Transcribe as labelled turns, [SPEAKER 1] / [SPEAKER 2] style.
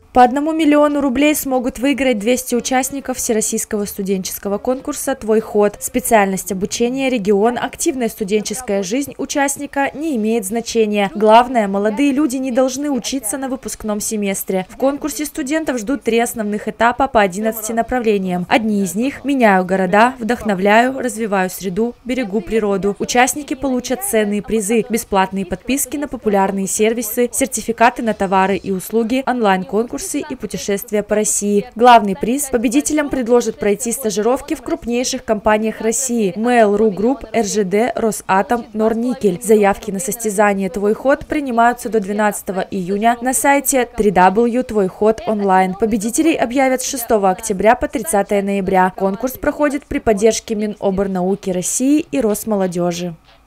[SPEAKER 1] По 1 миллиону рублей смогут выиграть 200 участников Всероссийского студенческого конкурса «Твой ход». Специальность обучения, регион, активная студенческая жизнь участника не имеет значения. Главное, молодые люди не должны учиться на выпускном семестре. В конкурсе студентов ждут 3 основных этапа по 11 направлениям. Одни из них – меняю города, вдохновляю, развиваю среду, берегу природу. Участники получат ценные призы, бесплатные подписки на популярные сервисы, сертификаты на товары и услуги, онлайн-конкурсы и путешествия по России. Главный приз – победителям предложат пройти стажировки в крупнейших компаниях России – Mail.ru Group, РЖД, Росатом, Норникель. Заявки на состязание «Твой ход» принимаются до 12 июня на сайте www.твойход.онлайн. Победителей объявят с 6 октября по 30 ноября. Конкурс проходит при поддержке Миноборнауки России и Росмолодежи.